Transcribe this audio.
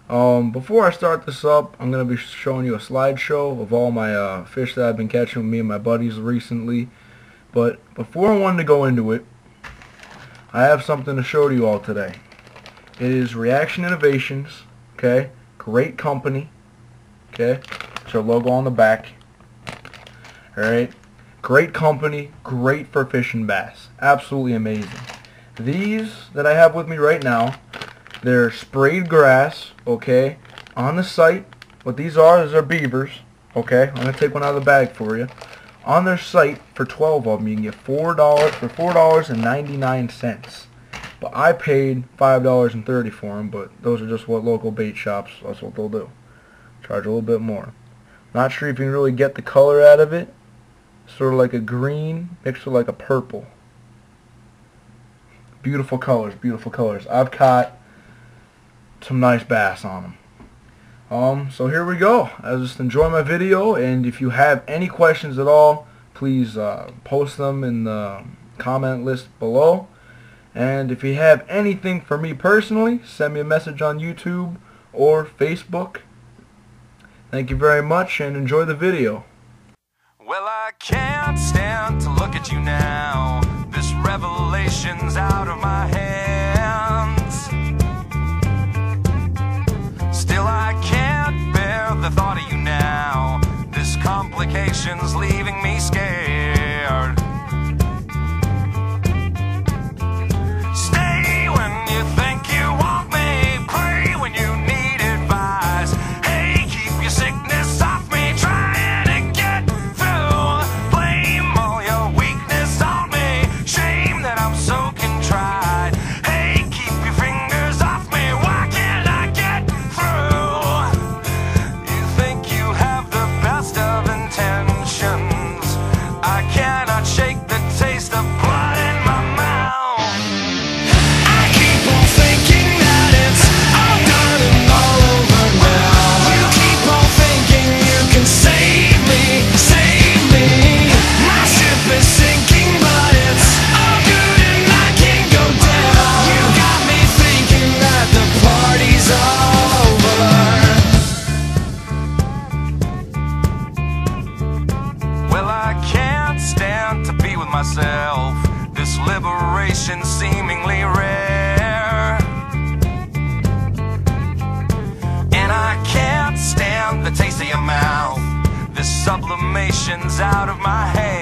Before I start this up, I'm going to be showing you a slideshow of all my fish that I've been catching with me and my buddies recently. But before I wanted to go into it, I have something to show to you all today. It is Reaction Innovations, okay? Great company, okay? It's our logo on the back. Alright? Great company, great for fishing bass. Absolutely amazing. These that I have with me right now, they're sprayed grass, okay? On the site, what these are is our beavers, okay? I'm going to take one out of the bag for you. On their site, for 12 of them, you can get $4 for $4.99. But I paid $5.30 for them, but those are just what local bait shops, that's what they'll do. Charge a little bit more. Not sure if you can really get the color out of it. Sort of like a green mixed with like a purple. Beautiful colors, beautiful colors. I've caught some nice bass on them. So here we go. I just enjoy my video, and if you have any questions at all, please post them in the comment list below. And if you have anything for me personally, send me a message on YouTube or Facebook. Thank you very much, and enjoy the video. Well, I can't stand to look at you now. This revelation's out of my hands. Still, I can't bear the thought of you now. This complication's leaving me scared. Stay when you think you want me. Pray when you need advice. Hey, keep your sickness off me. Trying to get through. Blame all your weakness on me. Shame that I'm so contrite. Hey, keep your fingers off me. Why can't I get through? You think you have the best of intentions. I cannot shake the taste of blood in my mouth. I keep on thinking that it's all done and all over now. You keep on thinking you can save me, save me. My ship is sinking, but it's all good and I can't go down. You got me thinking that the party's over. Well, I can't stand to be with myself. This liberation seemingly rare. And I can't stand the taste of your mouth. This sublimation's out of my head.